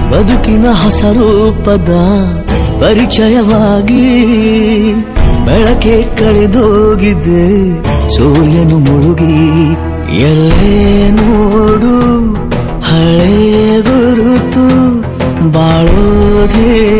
ಬದುಕಿನ ಹೊಸ ರೂಪದ ಪರಿಚಯವಾಗಿ ಬೆಳಕೆ ಕಳೆದೋಗಿದೆ ಸೂರ್ಯನು ಮುಳುಗಿ. ಎಲ್ಲೇ ನೋಡು ಹಳೆ ಗುರುತು ಬಾಳೋದೇ